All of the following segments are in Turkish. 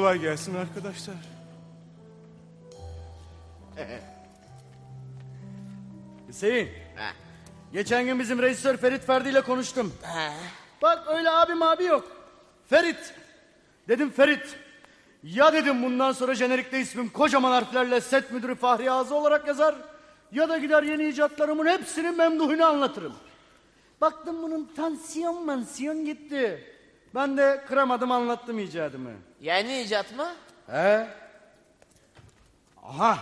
Kolay gelsin arkadaşlar. Hüseyin. Geçen gün bizim rejisör Ferit Ferdi ile konuştum. Bak öyle abi yok. Ferit. Dedim Ferit. Ya dedim bundan sonra jenerikte ismim kocaman harflerle set müdürü Fahri Ağzı olarak yazar. Ya da gider yeni icatlarımın hepsini Memduh'una anlatırım. Baktım bunun tansiyon gitti. Ben de kıramadım, anlattım icadımı. Yeni icat mı? He. Aha.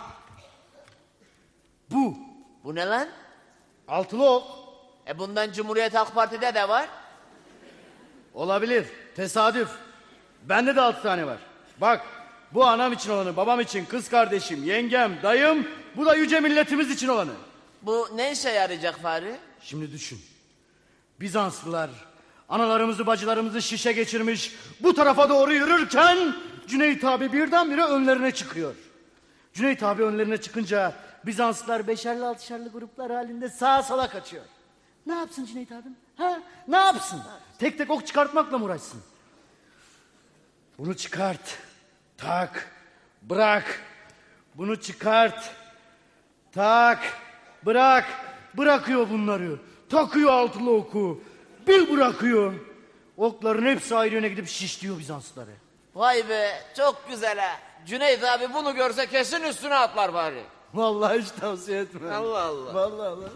Bu. Bu ne lan? Altılı ok. Bundan Cumhuriyet Halk Parti'de de var. Olabilir. Tesadüf. Bende de 6 tane var. Bak, bu anam için olanı, babam için, kız kardeşim, yengem, dayım, bu da yüce milletimiz için olanı. Bu ne işe yarayacak Fahri? Şimdi düşün. Bizanslılar analarımızı bacılarımızı şişe geçirmiş, bu tarafa doğru yürürken Cüneyt abi birdenbire önlerine çıkıyor. Cüneyt abi önlerine çıkınca Bizanslılar beşerli altışarlı gruplar halinde sağa sola kaçıyor. Ne yapsın Cüneyt abim? Ha? Ne yapsın? Tek tek ok çıkartmakla mı uğraşsın? Bunu çıkart, tak, bırak. Bunu çıkart, tak, bırak. Bırakıyor bunları. Takıyor altılı oku. Bir bırakıyor. Okların hepsi ayrı yöne gidip şişliyor Bizanslıları. Vay be, çok güzel ha. Cüneyt abi bunu görse kesin üstüne atlar bari. Vallahi hiç tavsiye etmem. Allah Allah. Vallahi Allah.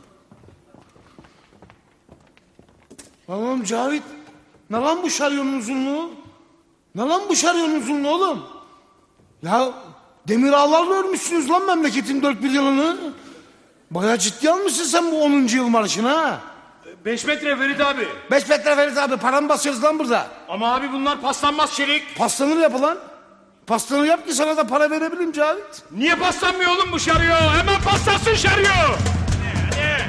Oğlum Cavit, ne lan bu şaryonun uzunluğu? Ne lan bu şaryonun uzunluğu oğlum? Ya demir ağlarla örmüşsünüz lan memleketin 4 bir yılını. Bayağı ciddi almışsın sen bu 10. yıl marşını ha. 5 metre Ferit abi. 5 metre Ferit abi, para mı basıyoruz lan burada? Ama abi bunlar paslanmaz çelik. Paslanır yap lan. Paslanır yap ki sana da para verebilirim Cavit. Niye paslanmıyor oğlum bu şaryo? Hemen paslansın şaryo. Ne?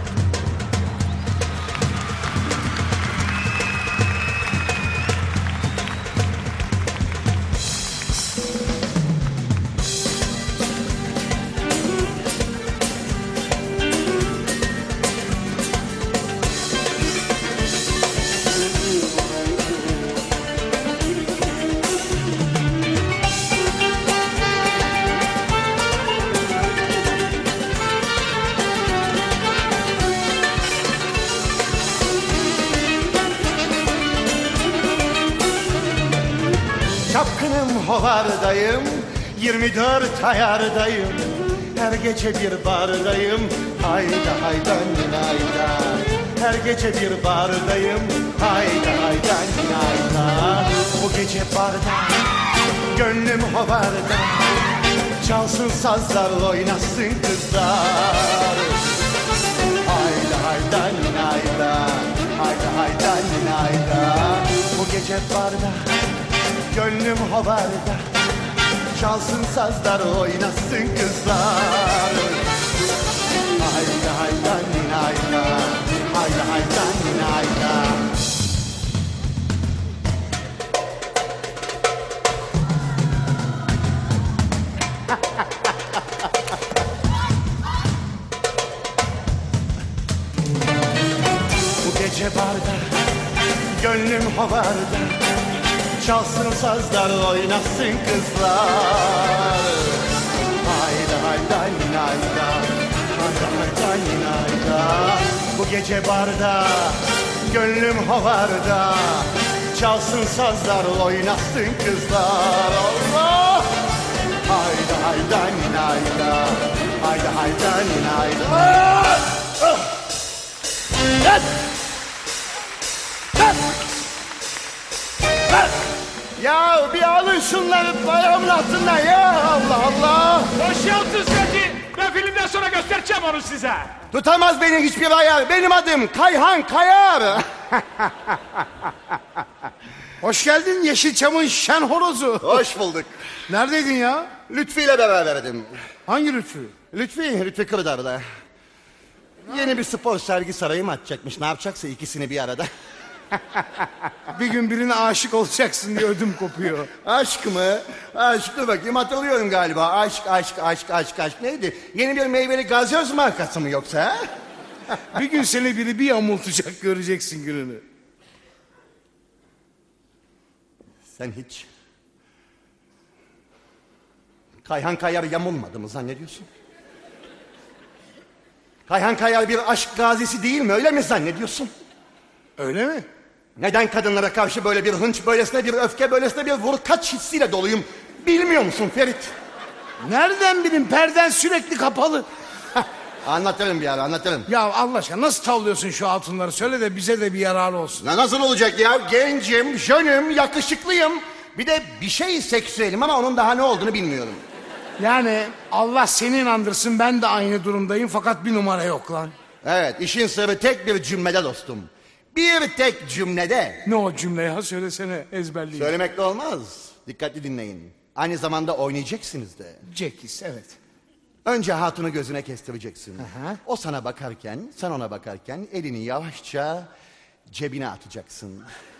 Çapkınım hovardayım, 24 ayardayım. Her gece bir bardayım, hayda hayda hayda. Her gece bir bardayım, hayda hayda hayda. Bu gece barda, gönlüm hovarda. Çalsın sazlar, oynasın kızlar. Hayda hayda hayda, hayda hayda hayda. Bu gece barda, gönlüm hovarda. Çalsın sazlar, oynasın kızlar. Hayda hayda hayda, hayda hayda hayda. Bu gece barda, gönlüm hovarda. Çalsın sazlar, oynasın kızlar. Hayda hayda hayda, hayda hayda hayda. Bu gece barda, gönlüm hovarda. Çalsın sazlar, oynasın kızlar. Allah! Hayda hayda hayda, hayda hayda hayda. Ya bir alın şunları bayramın altından ya, Allah Allah. Boşaltın sesi. Ben filmden sonra göstereceğim onu size. Tutamaz beni hiçbir ayar. Benim adım Kayhan Kayar. Hoş geldin Yeşilçam'ın şen horozu. Hoş bulduk. Neredeydin ya? Lütfi ile beraberdim. Hangi Lütfü? Lütfi Kırdar'da. Yeni bir spor sergi sarayı mı açacakmış? Ne yapacaksa ikisini bir arada. Bir gün birine aşık olacaksın diye ödüm kopuyor. Aşk mı? Aşk, dur bakayım, hatırlıyorum galiba. Aşk neydi? Yeni bir meyveli gazoz markası mı yoksa? Bir gün seni biri bir yamultacak, göreceksin gününü. Sen hiç Kayhan Kayar yamulmadı mı zannediyorsun? Kayhan Kayar bir aşk gazisi değil mi, öyle mi zannediyorsun? Öyle mi? Neden kadınlara karşı böyle bir hınç, böylesine bir öfke, böylesine bir vurkaç hissiyle doluyum bilmiyor musun Ferit? Nereden bileyim, perden sürekli kapalı. Anlatırım bir ara, anlatırım. Ya Allah aşkına nasıl tavlıyorsun şu altınları, söyle de bize de bir yararı olsun. Nasıl olacak ya? Gencim, jönüm, yakışıklıyım. Bir de bir şey seksüelim ama onun daha ne olduğunu bilmiyorum. Yani Allah seni inandırsın, ben de aynı durumdayım fakat bir numara yok lan. Evet, işin sırrı tek bir cümlede dostum. Bir tek cümlede. Ne o cümle ya, söylesene, ezberleyeyim. Söylemekle olmaz. Dikkatli dinleyin. Aynı zamanda oynayacaksınız da. Cekiz, evet. Önce hatunu gözüne kestireceksin. Aha. O sana bakarken, sen ona bakarken elini yavaşça cebine atacaksın.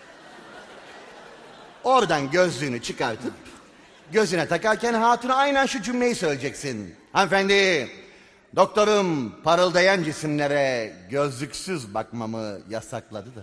Oradan gözlüğünü çıkartıp gözüne takarken hatuna aynen şu cümleyi söyleyeceksin. Hanımefendi, doktorum parıldayan cisimlere gözlüksüz bakmamı yasakladı da.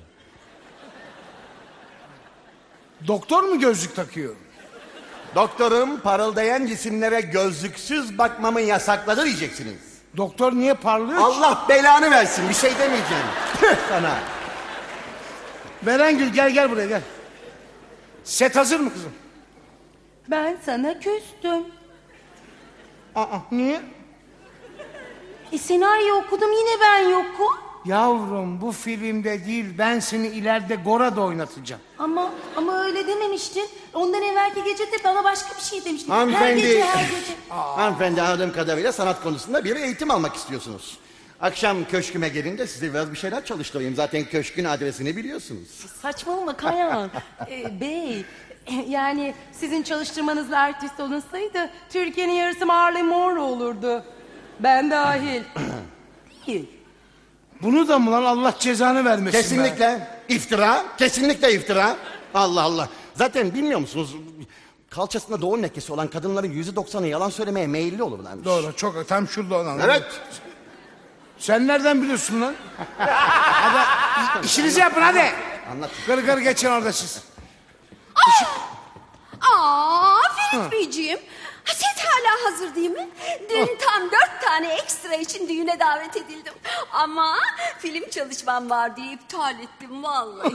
Doktor mu gözlük takıyor? Doktorum parıldayan cisimlere gözlüksüz bakmamı yasakladı diyeceksiniz. Doktor niye parlıyor ki? Allah belanı versin, bir şey demeyeceğim. Tüh sana. Berengül gel buraya gel. Set hazır mı kızım? Ben sana küstüm. Niye? Senaryo okudum, yine ben yokum. Yavrum bu filmde değil, ben seni ileride Gora'da oynatacağım. Ama öyle dememiştin. Ondan evvelki gece de bana başka bir şey demiştin. Hanımefendi, Her gece. hanımefendi anladığım kadarıyla sanat konusunda bir eğitim almak istiyorsunuz. Akşam köşküme gelince size biraz bir şeyler çalıştırayım. Zaten köşkün adresini biliyorsunuz. Saçmalama Kayhan. Bey, yani sizin çalıştırmanızla artist olunsaydı Türkiye'nin yarısı Marilyn Monroe olurdu. Ben dahil. Değil. Bunu da mı lan, Allah cezanı vermesin. Kesinlikle be. iftira, kesinlikle iftira. Allah Allah. Zaten bilmiyor musunuz? Kalçasında doğum lekesi olan kadınların %90'ı yalan söylemeye meyilli olurlarmış. Doğru, çok tam şurada olan. Evet. Sen nereden biliyorsun lan? Hadi işinizi yapın hadi. Anlat. Gır geçin orada siz. Ferit Beyciğim, set hala hazır değil mi? Dün tam 4 tane ekstra için düğüne davet edildim. Ama film çalışmam var diye iptal ettim vallahi.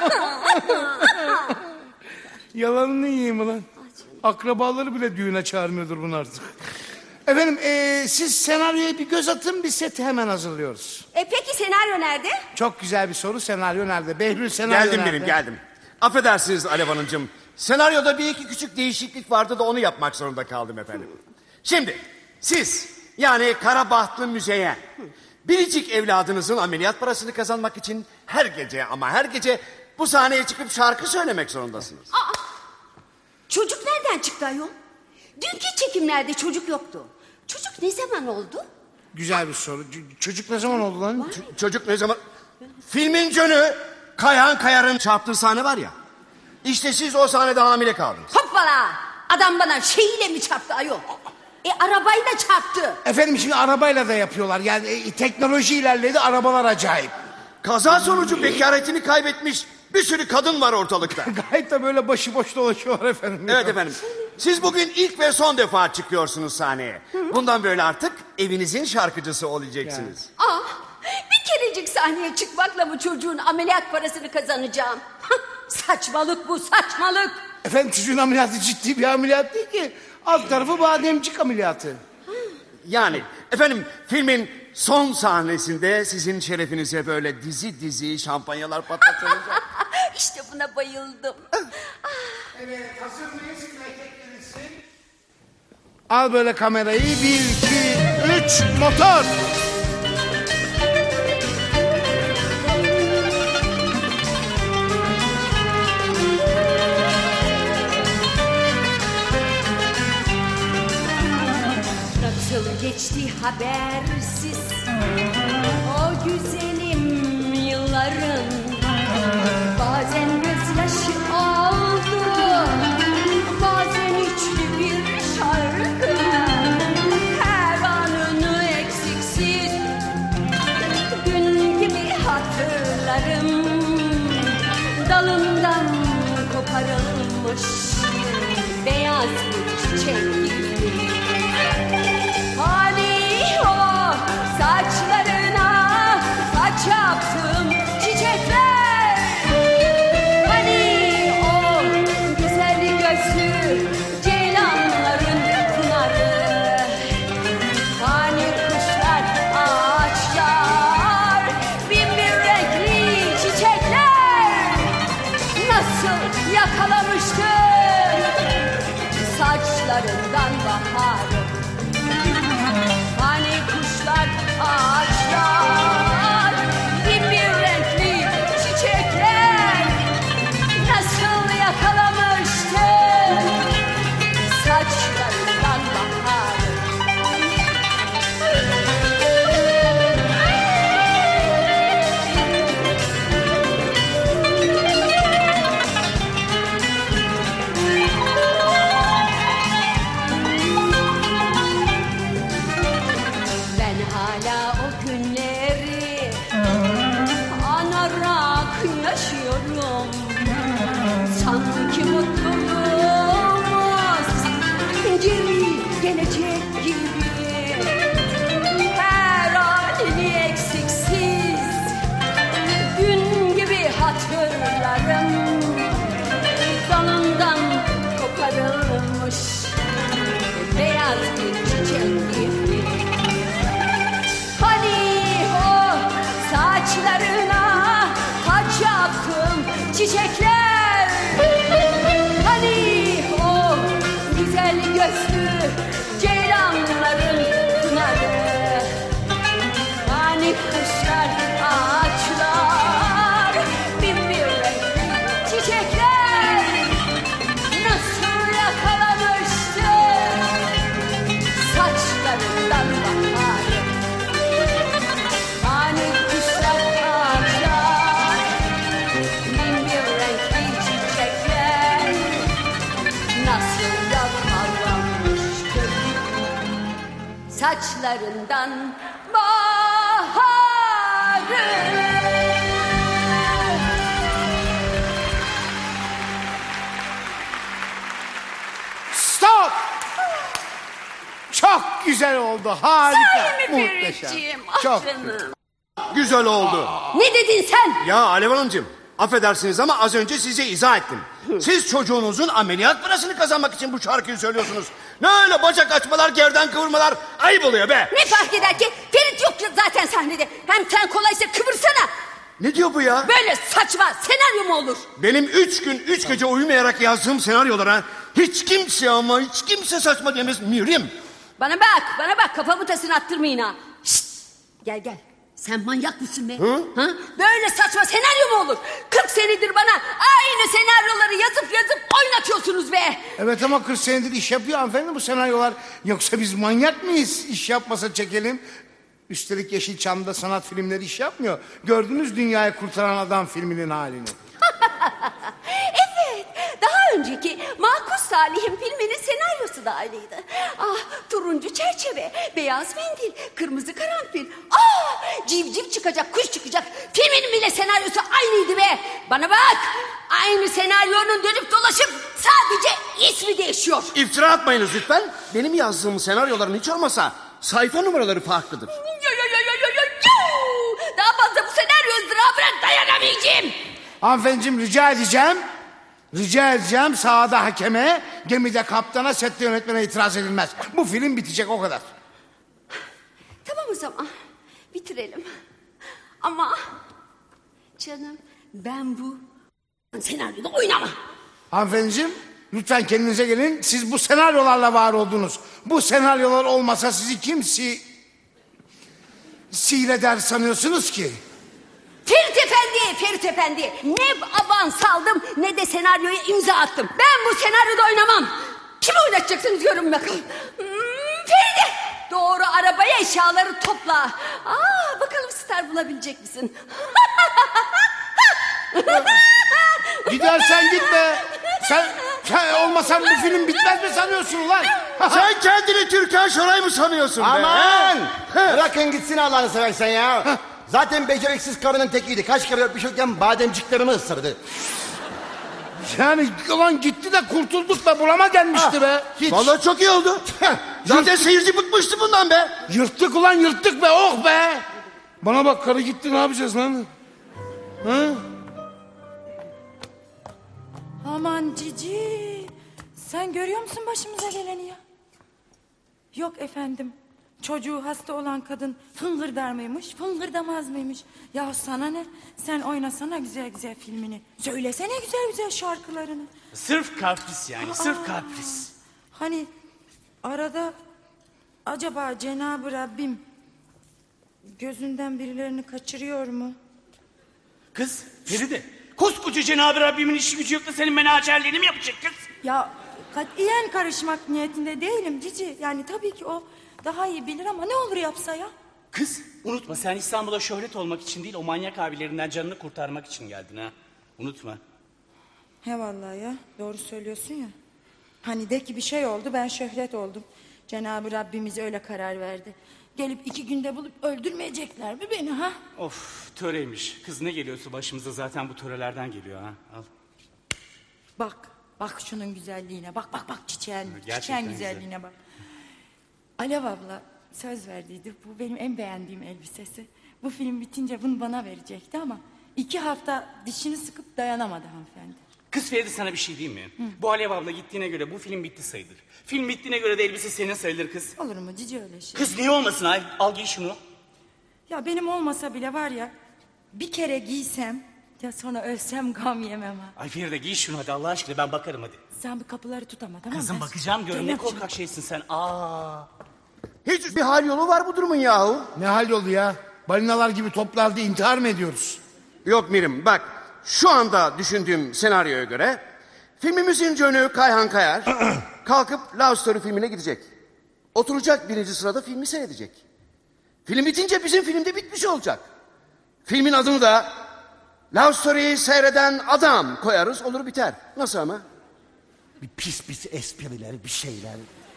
Yalanını yiyeyim ulan. Akrabaları bile düğüne çağırmıyordur bunu artık. Efendim siz senaryoya bir göz atın, biz seti hemen hazırlıyoruz. Peki senaryo nerede? Çok güzel bir soru, senaryo nerede? Behlül senaryo Geldim nerede? benim, geldim. Affedersiniz Alev Hanımcığım. Senaryoda bir iki küçük değişiklik vardı da onu yapmak zorunda kaldım efendim. Şimdi siz, yani Karabahtlı Müzeyyen, biricik evladınızın ameliyat parasını kazanmak için her gece bu sahneye çıkıp şarkı söylemek zorundasınız. Çocuk nereden çıktı ayol? Dünkü çekimlerde çocuk yoktu. Çocuk ne zaman oldu? Güzel bir soru. Çocuk ne zaman oldu lan? Çocuk ne zaman... Filmin cönü Kayhan Kayar'ın çarptığı sahne var ya. İşte siz o sahnede hamile kaldınız. Hoppala! Adam bana şeyiyle mi çarptı ayol? Arabayla çarptı. Efendim şimdi arabayla da yapıyorlar. Yani teknoloji ilerledi, arabalar acayip. Kaza sonucu bekaretini kaybetmiş bir sürü kadın var ortalıkta. Gayet de böyle başıboş dolaşıyorlar efendim. Evet efendim. Siz bugün ilk ve son defa çıkıyorsunuz sahneye. Bundan böyle artık evinizin şarkıcısı olacaksınız. Bir kerecik sahneye çıkmakla mı çocuğun ameliyat parasını kazanacağım? Saçmalık bu, saçmalık. Efendim çocuğun ameliyatı ciddi bir ameliyat değil ki. Alt tarafı bademcik ameliyatı. Yani efendim filmin son sahnesinde sizin şerefinize böyle dizi dizi patlatılacak. İşte buna bayıldım. Evet, hazır mıyız? Erkeklerinsin. Al böyle kamerayı. 1, 2, 3, motor. Nasıl geçti habersiz o güzelim yılların. Bazen gözyaşı oldu, bazen içli bir şarkı. Her anını eksiksiz gün gibi hatırlarım. Dalından koparılmış beyaz bir çiçek gibi. saçlarından baharım. Hani kuşlar, ağaçlar, bin bir renkli çiçekler nasıl yakalamıştı saçlarından baharım. Ben hala o günleri anarak yaşıyorum. Sanki mutluluğumuz geri gelecek gibi. Her halini eksiksiz gün gibi hatırlarım. Dalından koparılmış beyaz bir çiçek gibi. Hani o saçlarına açacaktım çiçekler. Hani o güzel gözlü ceylanların pınarı. Hani kuşlar, ağaçlar, bin bir renkli çiçekler nasıl yakalamıştı saçlarından baharım. Hani kuşlar, ağaçlar, bin bir renkli çiçekler nasıl yakalamıştı saçlarından baharım. Stop! Çok güzel oldu. Harika. Sahi mi Muhteşem. Feritciğim? Ah Çok canım. Güzel oldu. Ne dedin sen? Ya Alev Hanımcığım, affedersiniz ama az önce size izah ettim. Siz çocuğunuzun ameliyat parasını kazanmak için bu şarkıyı söylüyorsunuz. Ne öyle bacak açmalar, gerdan kıvırmalar, ayıp oluyor be. Ne fark eder ki? Ferit yok ya zaten sahnede. Hem sen kolaysa kıvırsana. Ne diyor bu ya? Böyle saçma senaryo mu olur? Benim 3 gün 3 gece uyumayarak yazdığım senaryolara hiç kimse saçma demez Mirim. Bana bak kafamı tasını attırmayın ha. Şşt, gel. Sen manyak mısın be? Hı? Ha? Böyle saçma senaryo mu olur? 40 senedir bana aynı senaryoları yazıp oynatıyorsunuz be. Evet ama 40 senedir iş yapıyor hanımefendi bu senaryolar. Yoksa biz manyak mıyız? İş yapmasa çekelim. Üstelik Yeşilçam'da sanat filmleri iş yapmıyor. Gördünüz Dünyayı Kurtaran Adam filminin halini. Evet, daha önceki Makus Salih'in filminin senaryosu da aynıydı. Ah, turuncu çerçeve, beyaz mendil, kırmızı karanfil. Ah, civciv çıkacak, kuş çıkacak. Filminin bile senaryosu aynıydı be. Bana bak, aynı senaryonun dönüp dolaşıp sadece ismi değişiyor. İftira atmayınız lütfen. Benim yazdığım senaryoların hiç olmasa sayfa numaraları farklıdır. Yo. Daha fazla bu senaryo ızdırabına dayanamayacağım. Hanımefendiciğim rica edeceğim sahada hakeme, gemide kaptana, sette yönetmene itiraz edilmez. Bu film bitecek o kadar. Tamam o zaman bitirelim. Ama canım ben bu senaryoda oynamam. Hanımefendiciğim lütfen kendinize gelin. Siz bu senaryolarla var oldunuz. Bu senaryolar olmasa sizi kim seyreder sanıyorsunuz ki? Ferit Efendi, ne avans aldım ne de senaryoya imza attım. Ben bu senaryoda oynamam. Kimi oynatacaksınız diyorum bakalım. Feride, doğru arabaya eşyaları topla. Bakalım star bulabilecek misin? Gidersen git be. Sen olmasan bu film bitmez mi sanıyorsun ulan? Sen kendini Türkan Şoray mı sanıyorsun be? Aman! Bırakın gitsin Allah'ını seversen ya. Zaten beceriksiz karının tekiydi. Kaç kere öpüşürken bademciklerimi ısırdı. Yani ulan gitti de kurtulduk be, bulama gelmişti be. Hiç. Vallahi çok iyi oldu. Zaten seyirci bıkmıştı bundan be. Yırttık ulan yırttık be, oh be. Bana bak, karı gitti, ne yapacağız lan? Ha? Aman cici. Sen görüyor musun başımıza geleni ya? Yok efendim. Çocuğu hasta olan kadın fıngırdar mıymış, fıngırdamaz mıymış? Ya sana ne? Sen oynasana güzel güzel filmini. Söylesene güzel güzel şarkılarını. Sırf kapris yani, sırf kapris. Hani arada acaba Cenab-ı Rabbim gözünden birilerini kaçırıyor mu? Kız Feride, koskoca Cenab-ı Rabbimin işi gücü yok da senin menajerliğini mi yapacak kız? Ya katiyen karışmak niyetinde değilim Cici. Yani tabii ki o daha iyi bilir ama ne olur yapsa ya. Kız unutma, sen İstanbul'a şöhret olmak için değil, o manyak abilerinden canını kurtarmak için geldin ha. Unutma. He vallahi ya, doğru söylüyorsun ya. Hani de ki bir şey oldu, ben şöhret oldum. Cenab-ı Rabbimiz öyle karar verdi. Gelip 2 günde bulup öldürmeyecekler mi beni ha? Of, töreymiş. Kız ne geliyorsa başımıza zaten bu törelerden geliyor ha. Al. Bak şunun güzelliğine, bak çiçeğin Gerçekten güzelliğine bak. Alev abla söz verdiydi, bu benim en beğendiğim elbisesi. Bu film bitince bunu bana verecekti ama 2 hafta dişini sıkıp dayanamadı hanımefendi. Kız Feride, sana bir şey diyeyim mi? Bu Alev abla gittiğine göre bu film bitti sayılır. Film bittiğine göre de elbise senin sayılır kız. Olur mu Cici öyle şey? Kız niye olmasın ay? Al giy şunu. Ya benim olmasa bile var ya, bir kere giysem ya sonra ölsem gam yemem ha. Ay Feride giy şunu hadi Allah aşkına, ben bakarım hadi. Sen bu kapıları tut ama tamam mı? Kızım bakacağım, görün ne korkak şeysin sen. Hiç bir hal yolu var bu durumun yahu. Ne hal yolu ya? Balinalar gibi toplarda intihar mı ediyoruz? Yok Mirim, bak şu anda düşündüğüm senaryoya göre filmimizin yönü Kayhan Kayar kalkıp Love Story filmine gidecek. Oturacak 1. sırada filmi seyredecek. Film bitince bizim film de bitmiş olacak. Filmin adını da Love Story'yi seyreden adam koyarız, olur biter. Nasıl ama? Bir pis espriler, bir şeyler.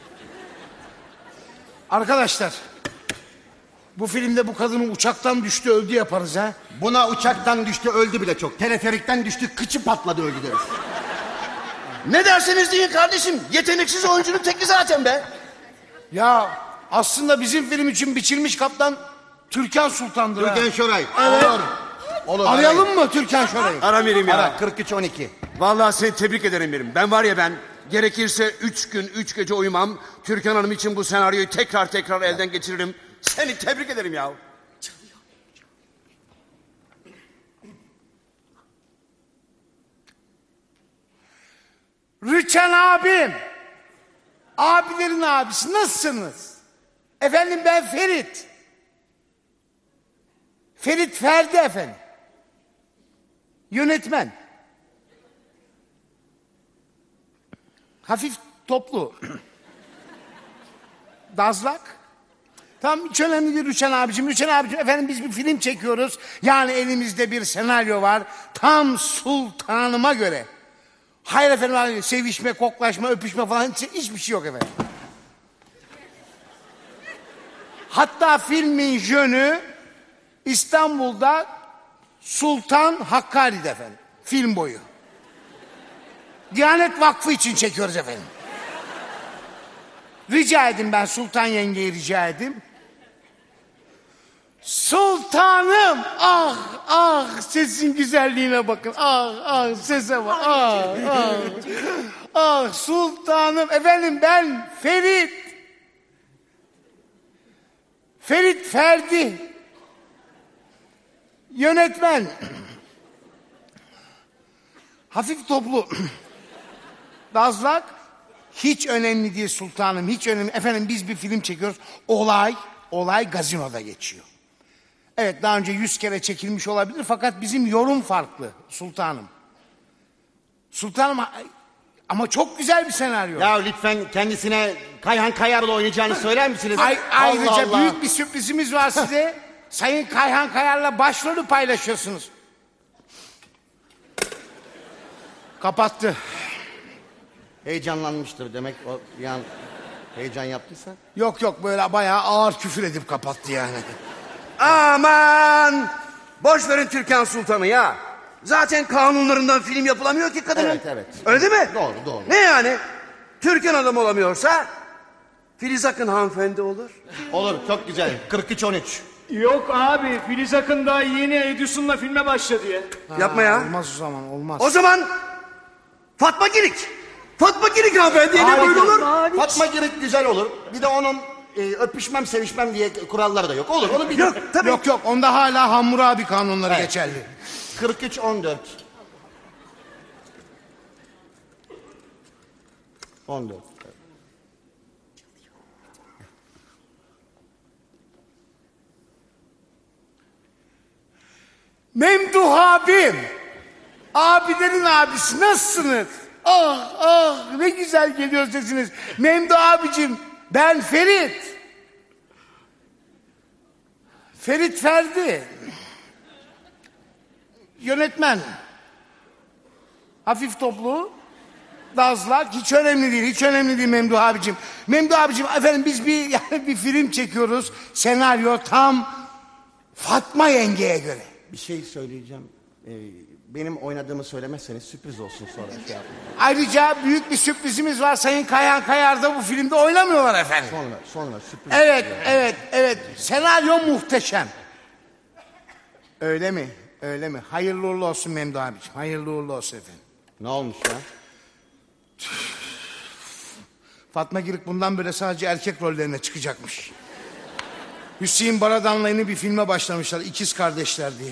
Arkadaşlar, bu filmde bu kadının uçaktan düştü öldü yaparız ha. Buna uçaktan düştü öldü bile çok. Teleferikten düştü, kıçı patladı öldü deriz. Ne derseniz deyin kardeşim, yeteneksiz oyuncunun teki zaten be. Ya aslında bizim film için biçilmiş kaptan Türkan Sultan'dır ha. Türkan Şoray. Evet. Olur. Arayalım mı Türkan Şoray'ı? Ara Mirim ya. Ara 4312. Vallahi seni tebrik ederim Mirim. Ben gerekirse 3 gün 3 gece uyumam. Türkan Hanım için bu senaryoyu tekrar elden geçiririm. Seni tebrik ederim ya. Rüçhan abim. Abilerin abisi nasılsınız? Efendim ben Ferit. Ferit Ferdi efendim. Yönetmen. Hafif toplu. Dazlak. Tamam hiç önemli değil Rüçhan abicim. Rüçhan abicim efendim biz bir film çekiyoruz. Yani elimizde bir senaryo var. Tam sultanıma göre. Hayır efendim sevişme, koklaşma, öpüşme falan hiçbir şey yok efendim. Hatta filmin jönü İstanbul'da Sultan Hakkari'de efendim. Film boyu. Diyanet Vakfı için çekiyoruz efendim. Rica edin ben Sultan yengeyi rica edeyim. Sultanım ah sesin güzelliğine bakın sese bak sultanım efendim ben Ferit Ferdi yönetmen hafif toplu dazlak hiç önemli değil sultanım hiç önemli efendim biz bir film çekiyoruz olay gazinoda geçiyor. Evet daha önce 100 kere çekilmiş olabilir fakat bizim yorum farklı sultanım. Sultanım ama çok güzel bir senaryo. Ya lütfen kendisine Kayhan Kayar'la oynayacağını söyler misiniz? Ayrıca Allah Allah. büyük bir sürprizimiz var size. Sayın Kayhan Kayar'la başrolü paylaşıyorsunuz. Kapattı. Heyecanlanmıştır demek o yan heyecan yaptıysa. Yok böyle bayağı ağır küfür edip kapattı yani. Aman! Boş verin Türkan Sultan'ı ya. Zaten kanunlarından film yapılamıyor ki kadının. Evet. Öyle değil mi? Doğru. Ne yani? Türkan adam olamıyorsa Filiz Akın hanımefendi olur. Olur çok güzel. 43-13. Yok abi, Filiz Akın daha yeni Edison'la filme başladı ya. Yapma ya. Olmaz o zaman olmaz. O zaman Fatma Girik. Fatma Girik hanımefendi ne böyle olur? Fatma Girik güzel olur. Bir de onun öpüşmem sevişmem diye kuralları da yok. Olur onu bir Yok tabii. Yok onda hala Hammurabi kanunları geçerli. 43-14. 14. Memduh abim. Abilerin abisi nasılsınız? Ah ah ne güzel geliyor sesiniz. Memduh abicim ben Ferit. Ferit Ferdi. Yönetmen. Hafif toplu. Dazlak hiç önemli değil, hiç önemli değil Memduh abicim. Memduh abicim efendim biz bir film çekiyoruz. Senaryo tam Fatma yengeye göre. Bir şey söyleyeceğim. Benim oynadığımı söylemezseniz sürpriz olsun sonra. Ayrıca büyük bir sürprizimiz var. Sayın Kayhan Kayar da bu filmde oynamıyorlar efendim. Sonra sürpriz. Evet. Senaryo muhteşem. Öyle mi? Öyle mi? Hayırlı uğurlu olsun Memduh abicim. Hayırlı uğurlu olsun efendim. Ne olmuş ya? Fatma Girik bundan böyle sadece erkek rollerine çıkacakmış. Hüseyin Baradan'la yeni bir filme başlamışlar. İkiz kardeşler diye.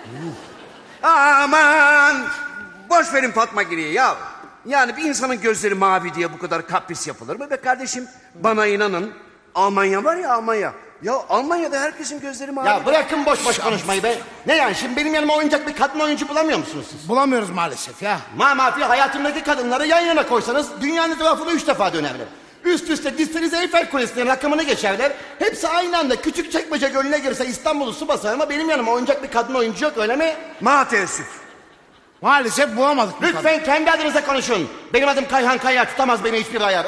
Aman! Boş verin Fatma Girik'i ya. Yani bir insanın gözleri mavi diye bu kadar kapris yapılır mı be kardeşim? Bana inanın. Almanya var ya Almanya. Ya Almanya'da herkesin gözleri mavi. Ya bırakın boş konuşmayı be. Ne yani şimdi benim yanıma oynayacak bir kadın oyuncu bulamıyor musunuz siz? Bulamıyoruz maalesef ya. Mafi hayatımdaki kadınları yan yana koysanız dünyanın etrafını 3 defa dönerler. Üst üste dizseniz Eyfel Kulesi'nin rakamını geçerler. Hepsi aynı anda Küçükçekmece Gölü'ne girse İstanbul'u su basar ama benim yanıma oynayacak bir kadın oyuncu yok öyle mi? Maalesef. Maalesef bulamadık. Lütfen kendi adınıza konuşun. Benim adım Kayhan Kayar, tutamaz beni hiçbir ayar.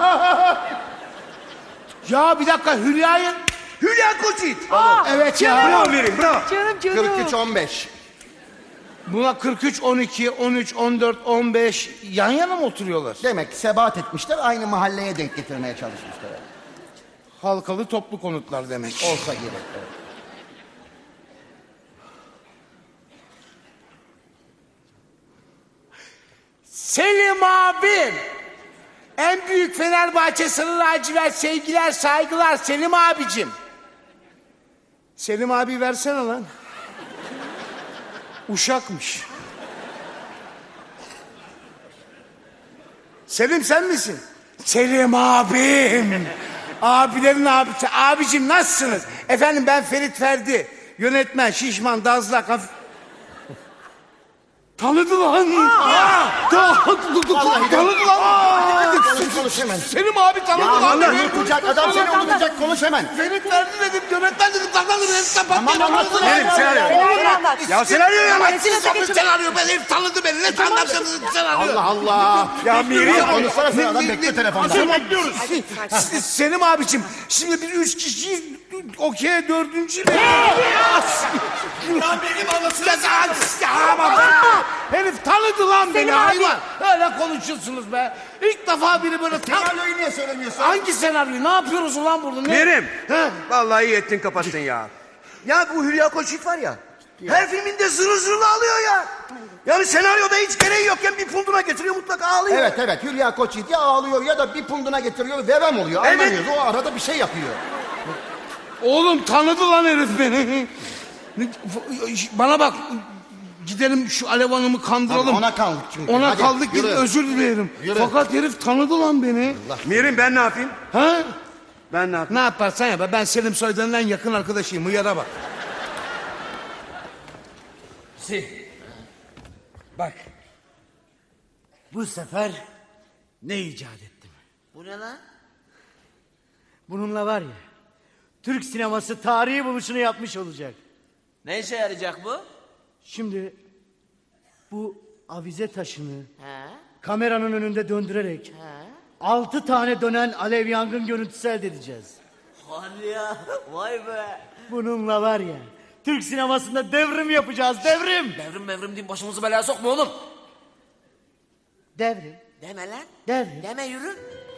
Ya bir dakika Hülya'yı... Hülya Koçyiğit. Evet ya. Bravo verin bravo. Canım. 43-15. Buna 43, 12, 13, 14, 15 yan yana mı oturuyorlar? Demek ki sebat etmişler aynı mahalleye denk getirmeye çalışmışlar. Halkalı toplu konutlar demek. Olsa gerek. Evet. Selim abim. En büyük Fenerbahçe sarı lacivert sevgiler saygılar Selim abicim. Selim abi versene lan. Uşakmış. Selim sen misin? Selim abim. Abilerin abisi. Abicim nasılsınız? Efendim ben Ferit Ferdi. Yönetmen, şişman, dazlak, hafif... Tanıdı lan. Tanıdı lan. Konuş hemen. Selim abi tanıdı Ya lan. Allah unutacak adam seni unutacak konuş hemen. Ferit Ferdi dedim, yönetmen dedim, taklanır. Aman anlatsın. Benim senaryo. Ya senaryo ya. Senaryo ben herif tanıdı beni. Ne tanırsınız senaryo? Allah Allah. Ya Miri. Konuşsana sen adam bekle telefonda. Selim abicim şimdi biz 3 kişiyiz. Okey dördüncü. Ya benim anasını herif tanıdı lan beni hayvan. Öyle konuşuyorsunuz be. İlk defa biri böyle Senaryoyu niye söylemiyorsun? Hangi senaryo? Ne yapıyoruz ulan burada? Ne? Mirim. He? Vallahi iyi ettin kapattın ya. Ya bu Hülya Koçyiğit var ya. Her filminde zırıl ağlıyor ya. Yani senaryoda hiç gereği yokken bir punduna getiriyor mutlaka ağlıyor. Evet Hülya Koçyiğit ya ağlıyor ya da bir punduna getiriyor verem oluyor. Evet. Anlamıyoruz o arada bir şey yapıyor. Oğlum tanıdı lan herif beni. Bana bak. Gidelim şu Alev Hanım'ı kandıralım. Ona kaldık çünkü. Ona Hadi, kaldık yürü. özür dilerim. Yürü. Fakat herif tanıdı lan beni. Mirim ben ne yapayım? Ha? Ben ne yapayım? Ne yaparsan yap. Ben Selim Soydan'ın en yakın arkadaşıyım. Hıyara bak. Bak. Bu sefer ne icat ettim? Bu ne lan? Bununla var ya, Türk sineması tarihi buluşunu yapmış olacak. Ne işe yarayacak bu? Şimdi bu avize taşını He? kameranın önünde döndürerek 6 tane dönen alev yangın görüntüsü elde edeceğiz. Hadi ya. Vay be. Bununla var ya, Türk sinemasında devrim yapacağız, devrim. Devrim deyip başımızı belaya sokma oğlum. Devrim, Deme lan. devrim. Deme yürü.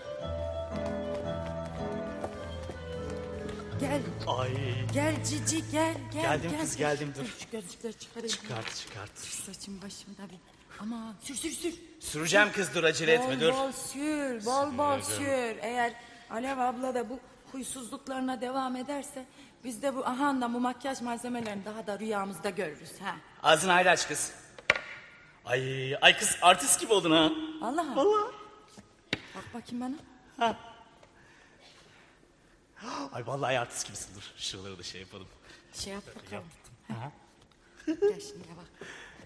Gel. Ay. Gel Cici gel. Geldim kız, geldim, dur. Şu gözlükleri çıkarayım. Çıkart. Saçım başımda bir. Aman sür. Süreceğim kız, dur acele etme, dur. Bol sür, bol sür. Eğer Alev abla da bu huysuzluklarına devam ederse... ...biz de bu ahanda bu makyaj malzemelerini daha da rüyamızda görürüz. Ha. Ağzını hayli aç kız. Ay kız artist gibi oldun ha. Vallahi. Vallahi. Bak bakayım bana. Ay vallahi artist gibisin, dur. Şuraları da şey yapalım. Şey yap bakalım. Gel şimdi bak.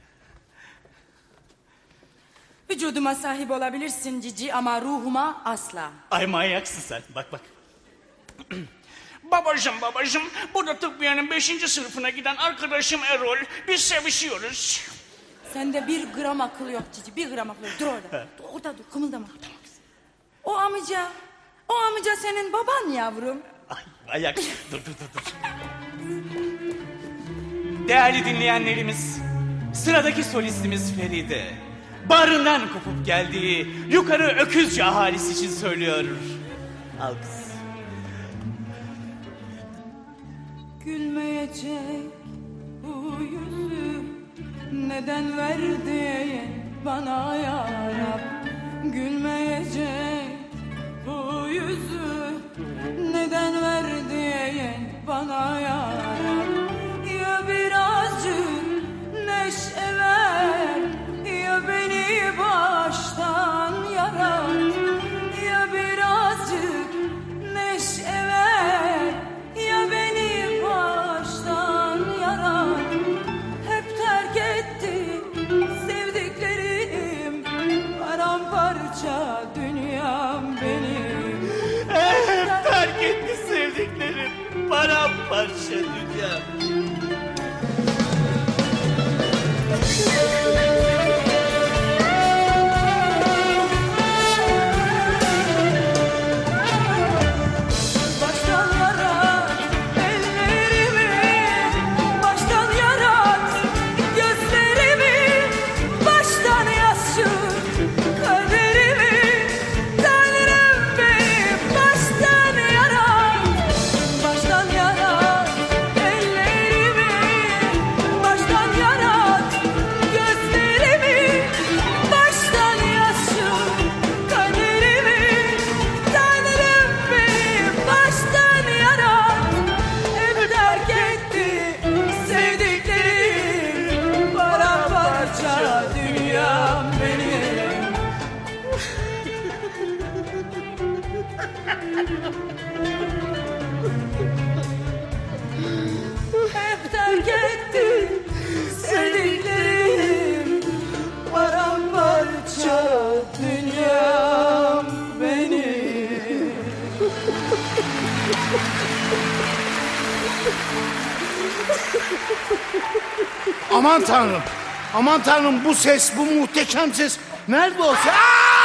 Vücuduma sahip olabilirsin Cici ama ruhuma asla. Ay manyaksın sen. Bak bak. Babacım, burada tıbbiyenin 5. sınıfına giden arkadaşım Erol. Biz sevişiyoruz. Sende 1 gram akıl yok Cici, 1 gram akıl yok. Dur orada, dur, orada dur, kımıldama. O amca senin baban yavrum. Ay manyaksın. Dur. Değerli dinleyenlerimiz, sıradaki solistimiz Feride. Barından kopup geldiği yukarı Öküzce ahalisi için söylüyor. Alkış. Gülmeyecek bu yüzü neden verdin bana ya Rab? Gülmeyecek bu yüzü neden verdin bana ya Rab? Ya birazcık neşe ver, ya beni baştan yarat. Ya birazcık neşe ver, ya beni baştan yarat. Hep terk etti sevdiklerim, paramparça dünyam benim. Hep terk etti sevdiklerim, paramparça dünya. Hep terk etti sevdiklerim, paramparça dünyam benim. Aman tanrım. Aman tanrım, bu ses, bu muhteşem ses. Nerede o ses?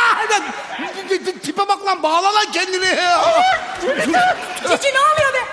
Tipe bak lan, bağla lan kendini. Cici ne oluyor be?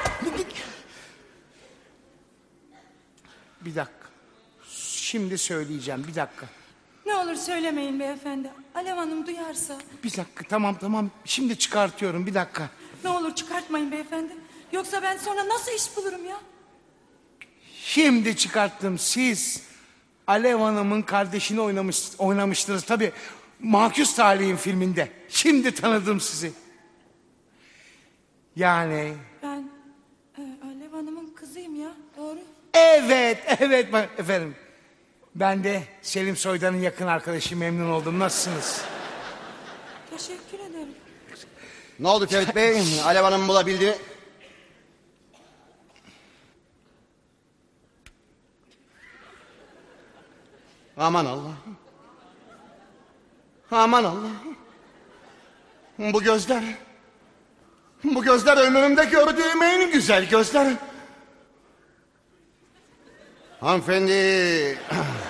Bir dakika. Şimdi söyleyeceğim, bir dakika. Ne olur söylemeyin beyefendi. Alev Hanım duyarsa. Bir dakika, tamam. Şimdi çıkartıyorum, bir dakika. Ne olur çıkartmayın beyefendi. Yoksa ben sonra nasıl iş bulurum ya? Şimdi çıkarttım. Siz Alev Hanım'ın kardeşini oynamıştınız tabii. Makus Talih'in filminde. Şimdi tanıdım sizi. Yani... Ben Alev Hanım'ın kızıyım ya, doğru. Evet bak efendim. Ben de Selim Soydan'ın yakın arkadaşı, memnun oldum. Nasılsınız? Teşekkür ederim. Ne oldu Ferit Bey? Alev Hanım bulabildi. Aman Allah. Aman Allah. Bu gözler. Bu gözler ömrümde gördüğüm en güzel gözler. Hanımefendi.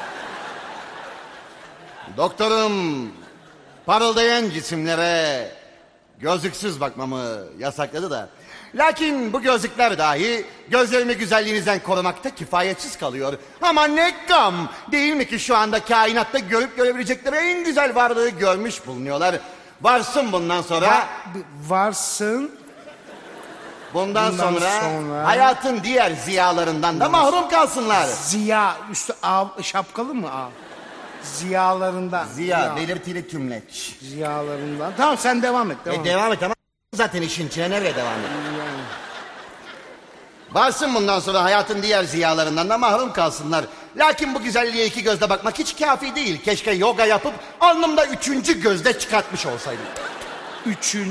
Doktorum parıldayan cisimlere gözlüksüz bakmamı yasakladı da. Lakin bu gözlükler dahi gözlerimi güzelliğinizden korumakta kifayetsiz kalıyor. Ama ne gam, değil mi ki şu anda kainatta görüp görebilecekleri en güzel varlığı görmüş bulunuyorlar. Varsın bundan sonra... Varsın. Bundan sonra hayatın diğer ziyalarından da mahrum kalsınlar. Ziya, üstü şapkalı mı? Ziyalarından. Ziya, belirtili tümleç. Ziyalarından. Tamam, sen devam et. Devam et ama zaten işin içine nereye devam et? Varsın bundan sonra hayatın diğer ziyalarından da mahrum kalsınlar. Lakin bu güzelliğe iki gözle bakmak hiç kafi değil. Keşke yoga yapıp alnımda 3. gözde çıkartmış olsaydım.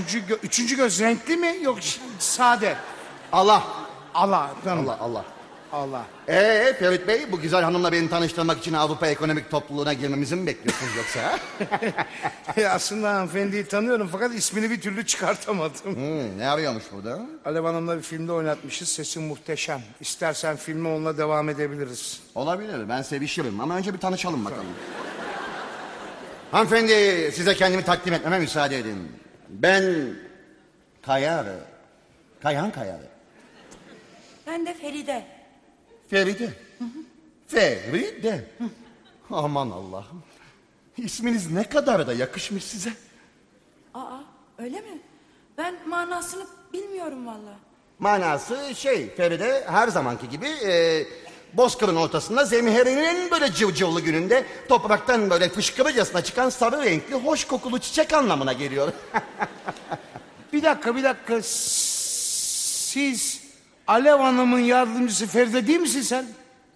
Üçüncü göz renkli mi? Yok sade. Allah. Allah. Tamam. Allah. Allah. Ferit Bey, bu güzel hanımla beni tanıştırmak için Avrupa Ekonomik Topluluğu'na girmemizi mi bekliyorsunuz yoksa? Aslında hanımefendiyi tanıyorum fakat ismini bir türlü çıkartamadım. Ne arıyormuş burada? Alev Hanım'la bir filmde oynatmışız. Sesi muhteşem. İstersen filme onunla devam edebiliriz. Olabilir, ben sevişirim ama önce bir tanışalım bakalım. Hanımefendi, size kendimi takdim etmeme müsaade edin. Ben Kayar. Kayhan Kayar. Ben de Feride. Feride. Feride. Aman Allah'ım. İsminiz ne kadar da yakışmış size. Aa, öyle mi? Ben manasını bilmiyorum vallahi. Manası Feride her zamanki gibi bozkırın ortasında zemherinin böyle cıvcıvlı gününde topraktan böyle fışkırıcasına çıkan sarı renkli hoş kokulu çiçek anlamına geliyor. Bir dakika. Siz Alev Hanım'ın yardımcısı Feride değil misin sen?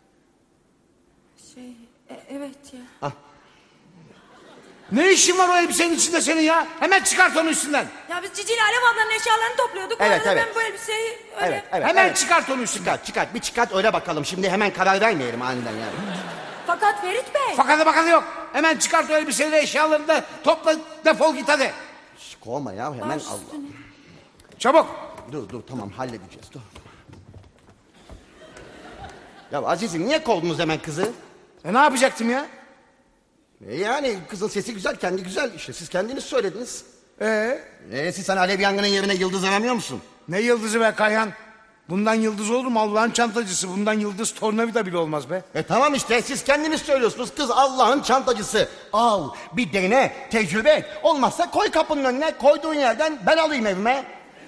Evet ya. Ne işin var o elbisenin içinde senin ya? Hemen çıkart onu üstünden. Ya biz Cici ile Alev ablanın eşyalarını topluyorduk. Evet, O arada evet. Ben bu elbiseyi öyle... Hemen çıkart onu üstünden. Çıkart öyle bakalım. Şimdi hemen karar vermeyelim aniden yani. Fakat Ferit Bey... Fakat yok. Hemen çıkart o elbiseyi ve eşyalarını da topla, defol git hadi. Kovma ya hemen Baş Allah. üstüne. Çabuk. Dur tamam halledeceğiz dur. Ya Aziz'im niye kovdunuz hemen kızı? Ne yapacaktım ya? Yani kızın sesi güzel, kendi güzel işte. Siz kendiniz söylediniz. Siz sen Alev Yangın'ın yerine yıldız aramıyor musun? Ne yıldızı be Kayhan? Bundan yıldız olur mu? Allah'ın çantacısı. Bundan yıldız tornavida bile olmaz be. Tamam işte siz kendiniz söylüyorsunuz. Kız Allah'ın çantacısı. Al bir dene, tecrübe et. Olmazsa koy kapının önüne, koyduğun yerden ben alayım evime.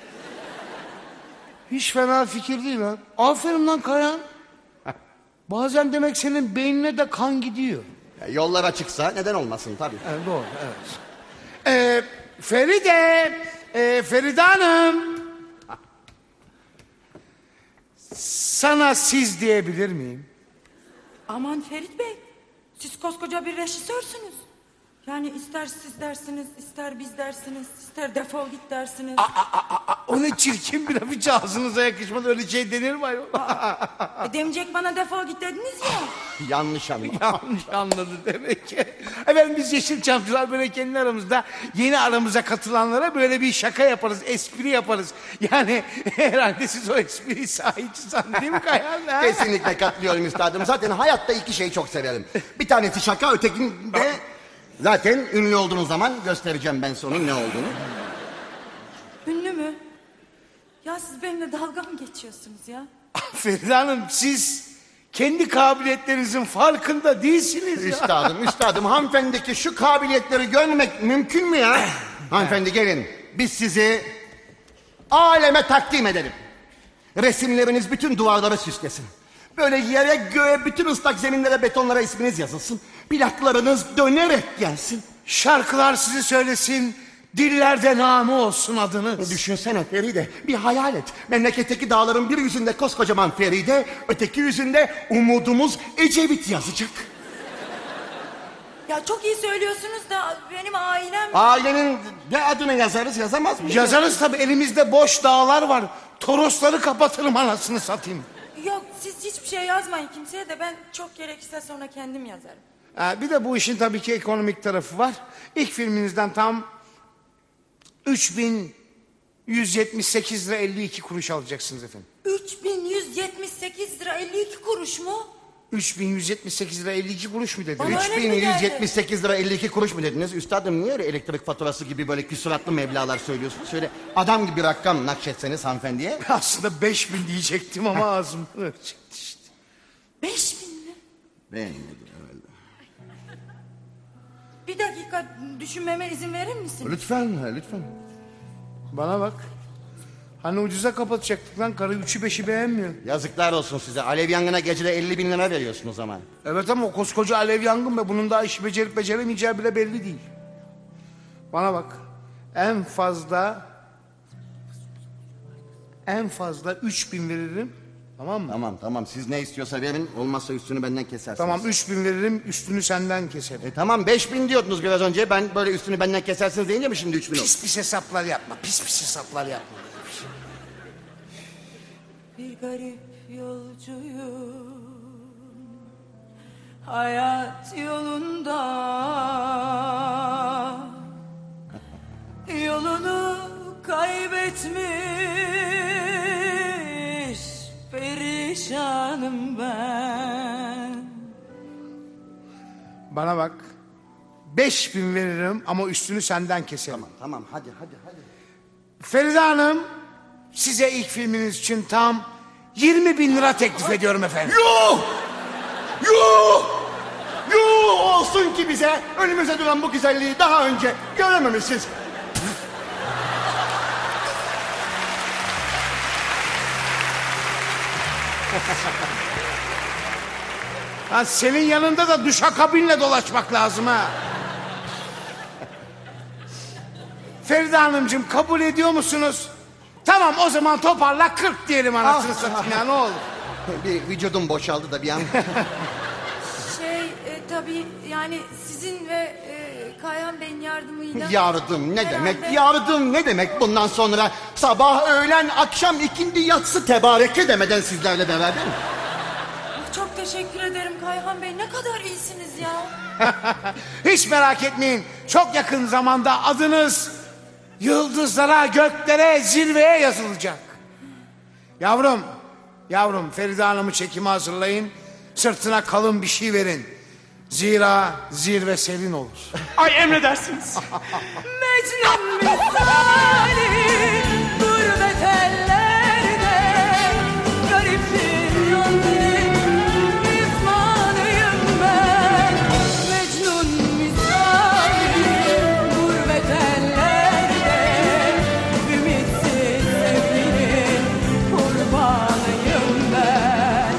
Hiç fena fikir değil lan. Aferin lan Kayhan. Bazen demek senin beynine de kan gidiyor. Yollar açıksa neden olmasın tabii. Doğru, evet. Feride Hanım. Sana siz diyebilir miyim? Aman Ferit Bey, siz koskoca bir rejisörsünüz. Yani ister siz dersiniz, ister biz dersiniz, ister defol git dersiniz. O ne çirkin bir laf, hiç ağzınıza yakışmadı, öyle şey denir mi ayol? Demeyecek bana defol git dediniz ya. Yanlış anladım. Yanlış anladı demek ki. Efendim biz Yeşilçamcılar böyle kendi aramızda yeni aramıza katılanlara böyle bir şaka yaparız, espri yaparız. Yani herhalde siz o espriyi sahici sandın değil mi Kayhan? Kesinlikle katılıyorum üstadım. Zaten hayatta iki şeyi çok severim. Bir tanesi şaka, ötekinde... Zaten ünlü olduğunuz zaman göstereceğim ben sonun ne olduğunu. Ünlü mü? Ya siz benimle dalga mı geçiyorsunuz ya? Feride Hanım siz kendi kabiliyetlerinizin farkında değilsiniz ya. Üstadım hanımefendiki şu kabiliyetleri görmek mümkün mü ya? Hanımefendi gelin biz sizi aleme takdim edelim. Resimleriniz bütün duvarlara süslesin. Böyle yere göğe bütün ıslak zeminlere betonlara isminiz yazılsın. Plaklarınız dönerek gelsin. Şarkılar sizi söylesin. Dillerde namı olsun adınız. Düşünsene Feride, bir hayal et. Memleketteki dağların bir yüzünde koskocaman Feride, öteki yüzünde umudumuz Ecevit yazacak. Ya çok iyi söylüyorsunuz da benim ailem... Ailenin ne adını yazarız, yazamaz mıyız? Yazarız tabii, elimizde boş dağlar var. Torosları kapatırım anasını satayım. Yok siz hiçbir şey yazmayın kimseye de ben çok gerekirse sonra kendim yazarım. Bir de bu işin tabii ki ekonomik tarafı var. İlk filminizden tam 3.178 lira 52 kuruş alacaksınız efendim. 3.178 lira 52 kuruş mu? 3.178 lira 52 kuruş mu dediniz? Bana öyle mi geldi? 3.178 lira 52 kuruş mu dediniz? Üstadım niye öyle elektrik faturası gibi böyle küsuratlı meblağlar söylüyorsunuz? Şöyle adam gibi rakam nakşetseniz hanımefendiye. Aslında 5.000 diyecektim ama ağzım çıktı işte. 5.000 mi? Beğenmedim öyle. Bir dakika düşünmeme izin verir misin? Lütfen. Bana bak. Hani ucuza kapatacaktık lan, karı 3'ü 5'i beğenmiyor. Yazıklar olsun size. Alev yangına gecede 50.000 lira veriyorsun o zaman. Evet ama o koskoca alev yangın be, bunun daha işi becerip beceremeyeceği bile belli değil. Bana bak. En fazla 3.000 veririm. Tamam mı? Tamam. Siz ne istiyorsa verin. Olmazsa üstünü benden kesersiniz. Tamam 3.000 veririm, üstünü senden keserim. Tamam 5.000 diyordunuz biraz önce. Ben böyle üstünü benden kesersiniz deyince mi şimdi 3.000 oldu? Pis hesaplar yapma. Pis hesaplar yapma. bir garip yolcuyum. Hayat yolunda yolunu kaybetmiş perişanım ben. Bana bak. 5.000 veririm ama üstünü senden keserim. Tamam hadi. Feride Hanım, size ilk filminiz için tam 20.000 lira teklif ediyorum efendim. Yuh olsun ki bize önümüze duran bu güzelliği daha önce görememişiz. Ha, senin yanında da duşakabinle dolaşmak lazım ha. Feride Hanımcığım, kabul ediyor musunuz? Tamam, o zaman toparla 40 diyelim anasını satayım ya, ne olur. Bir vücudum boşaldı da bir an. Tabii yani sizin ve Kayhan Bey'in yardımıyla... Yardım ne herhalde... demek? Yardım ne demek? Bundan sonra sabah, öğlen, akşam, ikindi, yatsı tebarek edemeden sizlerle beraber mi? Çok teşekkür ederim Kayhan Bey. Ne kadar iyisiniz ya. Hiç merak etmeyin. Çok yakın zamanda adınız yıldızlara, göklere, zirveye yazılacak. Yavrum Feride Hanım'ı çekime hazırlayın. Sırtına kalın bir şey verin. Zira zirve senin olur. Ay emredersiniz. Mecnun misali gurbet ellerde garip bir yolculuk mizmanıyım ben. Mecnun misali gurbet ellerde ümitsiz sevginin kurbanıyım ben.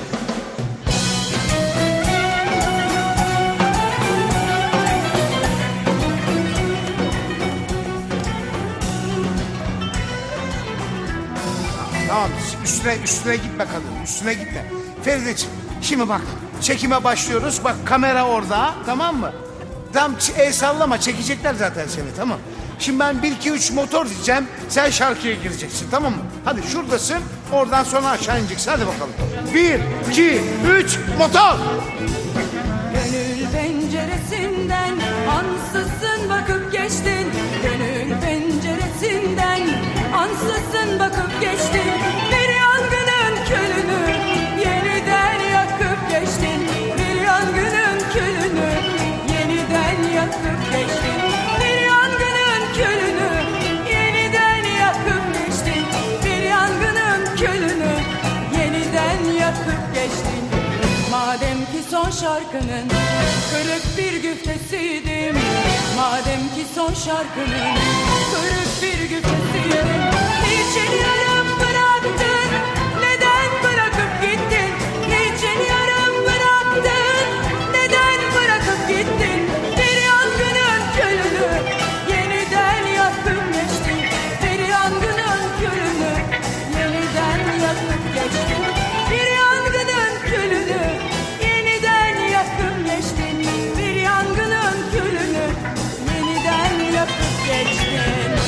Tamam, üstüne gitme kadın, üstüne gitme. Ferideciğim, şimdi bak, çekime başlıyoruz. Bak, kamera orada, tamam mı? Tam el sallama, çekecekler zaten seni, tamam. Şimdi ben 1, 2, 3 motor diyeceğim, sen şarkıya gireceksin, tamam mı? Hadi şuradasın, oradan sonra aşağı ineceksin, hadi bakalım. 1, 2, 3, motor! Gönül penceresinden ansızın bakıp geçtin. Gönül penceresinden ansızın bakıp geçtin. Bir yangının külünü yeniden yakıp geçtin. Bir yangının külünü yeniden yakıp geçtin. Bir yangının külünü yeniden yakıp geçtin. Bir yangının külünü yeniden yakıp geçtin. Madem ki son şarkının kırık bir güftesiydim. Madem ki son şarkının kırık bir güftesiydim. Niçin yarım bıraktın? Neden bırakıp gittin? Niçin yarım bıraktın? Neden bırakıp gittin? Bir yangının külünü yeniden yakıp geçtin. Bir yangının külünü yeniden yakıp geçtin. Bir yangının külünü yeniden yakıp geçtin. Bir yangının külünü yeniden yakıp geçtin.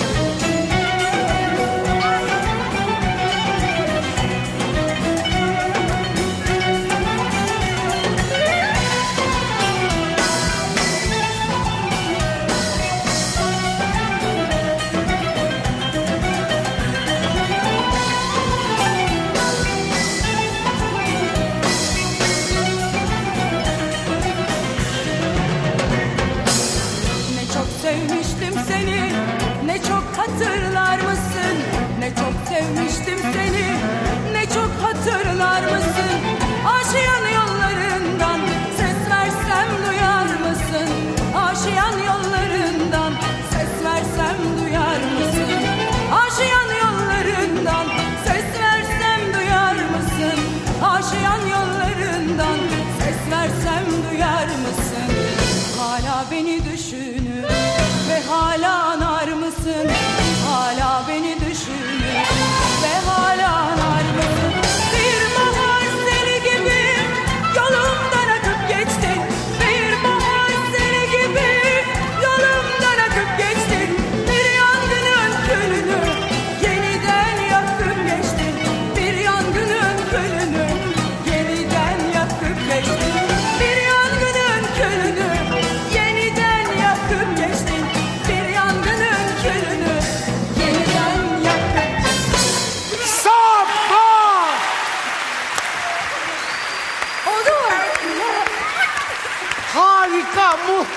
Ne çok sevmiştim seni, ne çok hatırlar mısın? Ne çok sevmiştim seni, ne çok hatırlar mısın? Aşiyan yollarından ses versem duyar mısın? Aşiyan yollarından ses versem duyar mısın? Aşiyan yollarından ses versem duyar mısın? Aşiyan yollarından ses versem duyar mısın? Hala beni düşünür ve hala anar mısın? Hala beni düşünür ve hala anar mısın? Bir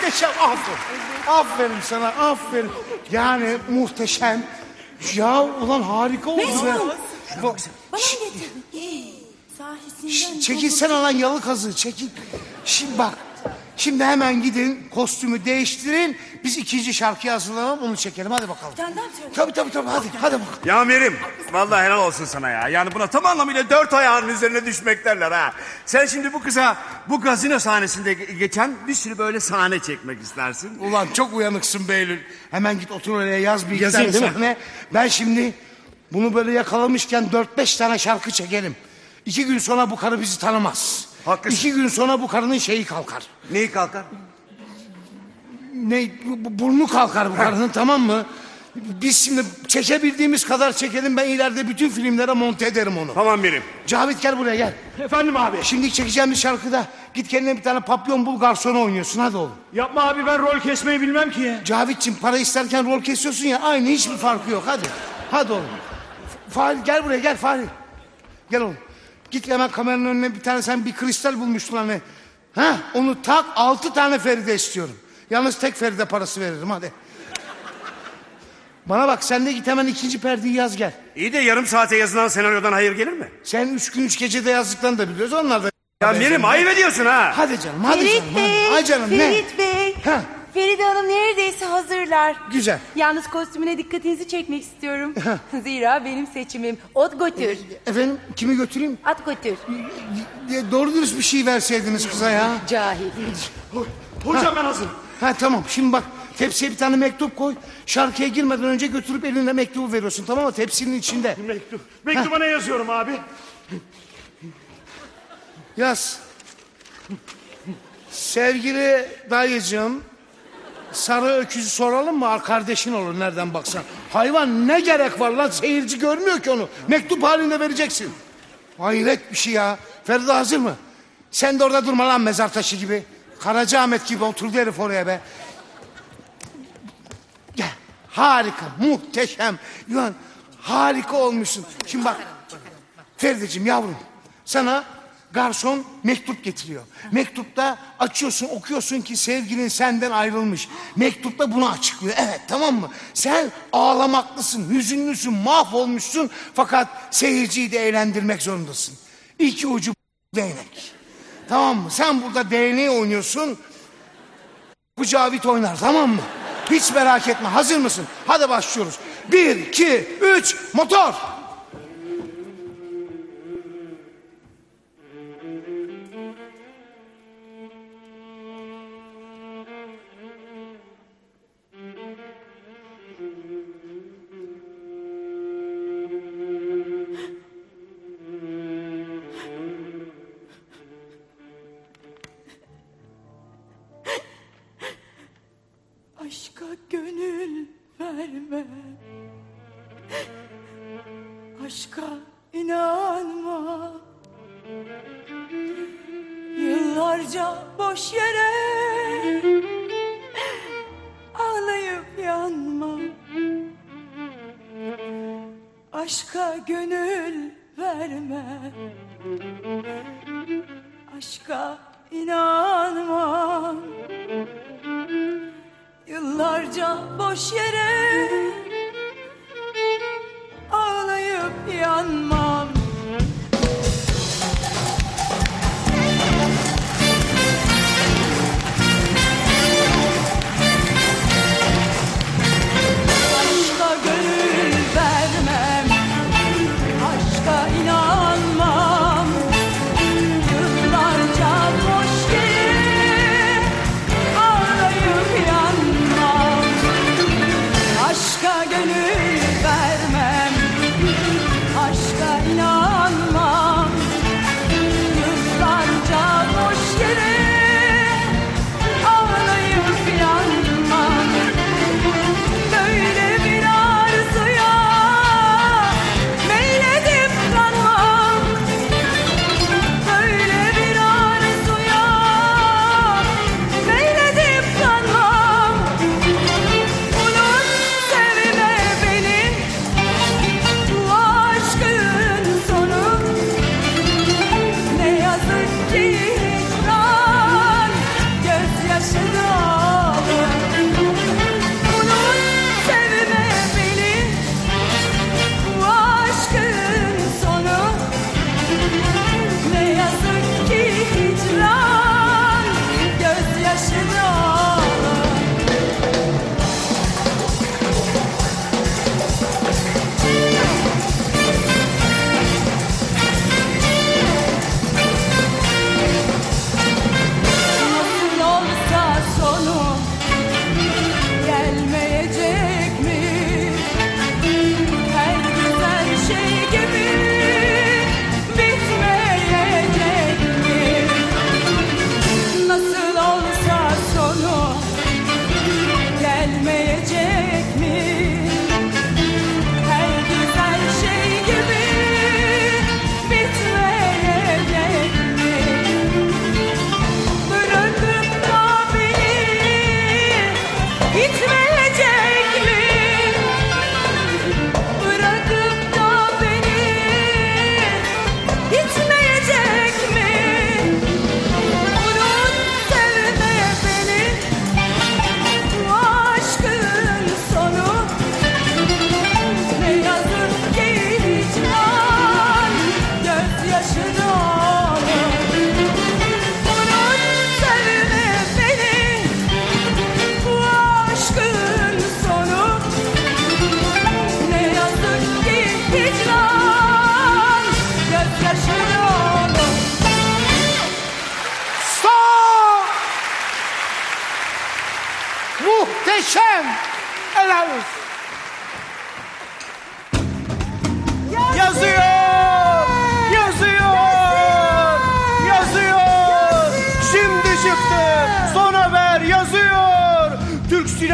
muhteşem, aferin. Aferin sana, aferin. Yani muhteşem. Ya ulan harika oldu be. Bana mı getirdin? Sahisinden Çekilsene lan yalı kazığı, çekil. Şimdi bak, şimdi hemen gidin, kostümü değiştirin. Biz ikinci şarkıyı hazırlayalım, onu çekelim. Hadi bakalım. Tabii, hadi bakalım. Ya Mirim, vallahi helal olsun sana ya. Yani buna tam anlamıyla 4 ayağının üzerine düşmek derler ha. Sen şimdi bu kıza bu gazino sahnesinde geçen bir sürü böyle sahne çekmek istersin. Ulan çok uyanıksın Behlül. Hemen git otur oraya yaz bir Yazayım iki tane sen. sahne. Ben şimdi bunu böyle yakalamışken 4-5 tane şarkı çekelim. 2 gün sonra bu karı bizi tanımaz. Haklısın. 2 gün sonra bu karının şeyi kalkar. Neyi kalkar? Burnu kalkar bu karının, tamam mı? Biz şimdi çekebildiğimiz kadar çekelim. Ben ileride bütün filmlere monte ederim onu. Tamam Mirim. Cavit gel buraya gel. Efendim abi. Şimdi çekeceğimiz şarkıda git kendine bir tane papyon bul, garsonu oynuyorsun, hadi oğlum. Yapma abi, ben rol kesmeyi bilmem ki. Cavit'ciğim para isterken rol kesiyorsun ya, aynı, hiçbir farkı yok, hadi. Hadi oğlum. Fahri gel buraya, gel Fahri. Gel oğlum. Git hemen kameranın önüne bir tane, sen bir kristal bulmuştun hani. Ha, onu tak, 6 tane Feride istiyorum. Yalnız tek Feride parası veririm, hadi. Bana bak, sen de git hemen 2. perdeyi yaz gel. İyi de yarım saate yazılan senaryodan hayır gelir mi? Sen 3 gün 3 gecede yazdıklarını da biliyoruz, onlar da... Ya Mirim, ayıp ediyorsun ha. Hadi canım, hadi Ferit canım. Bey, Hadi canım, ne? Ferit Bey. Ha. Feride Hanım neredeyse hazırlar. Güzel. Yalnız kostümüne dikkatinizi çekmek istiyorum. Zira benim seçimim. Ot götür. Efendim, kimi götüreyim? At götür. Doğru dürüst bir şey verseydiniz kıza ya. Cahil. Hocam ben hazırım. Ha tamam, şimdi bak, tepsiye bir tane mektup koy. Şarkıya girmeden önce götürüp eline mektubu veriyorsun, tamam mı? Tepsinin içinde. Mektuba ne yazıyorum abi? Yaz. Sevgili dayıcığım, sarı öküzü soralım mı? Kardeşin olur nereden baksan. Hayvan, ne gerek var lan, seyirci görmüyor ki onu. Mektup halinde vereceksin. Hayret bir şey ya. Feride hazır mı? Sen de orada durma lan mezar taşı gibi. Karacaahmet gibi oturdu herif oraya be. Gel. Harika, muhteşem. Yuhan, harika olmuşsun. Şimdi bak, Ferideciğim yavrum, sana garson mektup getiriyor. Mektupta açıyorsun, okuyorsun ki sevgilin senden ayrılmış. Mektupta bunu açıklıyor. Evet, tamam mı? Sen ağlamaklısın, hüzünlüsün, mahvolmuşsun. Fakat seyirciyi de eğlendirmek zorundasın. İki ucu değnek. Tamam mı? Sen burada değneği oynuyorsun. Bu Cavit oynar, tamam mı? Hiç merak etme. Hazır mısın? Hadi başlıyoruz. 1, 2, 3, motor! Aşka gönül verme, aşka inanma, yıllarca boş yere ağlayıp yanma. Aşka gönül verme, aşka inanma, yıllarca boş yere ağlayıp yanmam. Aşka gönül vermem, aşka inanmam, yıllarca boş yere ağlayıp yanmam. Aşka gönül vermem, aşka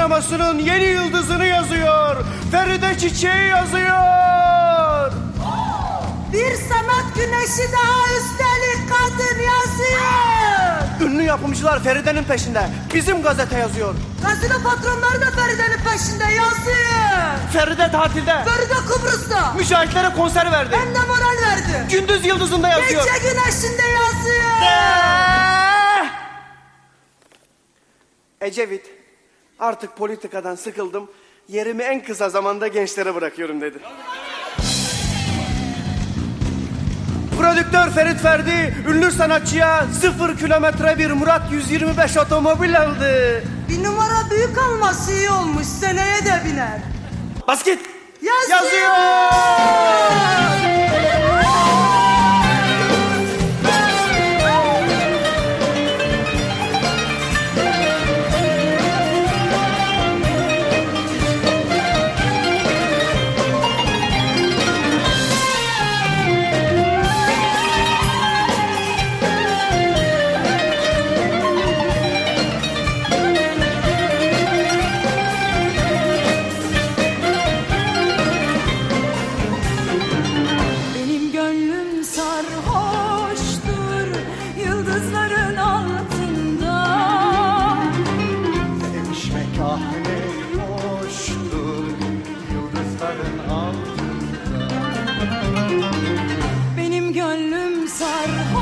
sinemasının yeni yıldızını yazıyor. Feride Çiçek'i yazıyor. Bir sanat güneşi daha üstelik kadın yazıyor. Ünlü yapımcılar Feride'nin peşinde. Bizim gazete yazıyor. Gazino patronları da Feride'nin peşinde yazıyor. Feride tatilde. Feride Kıbrıs'ta. Mücahitlere konser verdi. Hem de moral verdi. Gündüz Yıldızı'nda yazıyor. Gece güneşinde yazıyor. Ecevit, artık politikadan sıkıldım. Yerimi en kısa zamanda gençlere bırakıyorum dedi. Prodüktör Ferit Ferdi, ünlü sanatçıya 0 kilometre bir Murat 125 otomobil aldı. Bir numara büyük alması iyi olmuş. Seneye de biner. Basket. Yazıyor. Benim gönlüm sarhoştur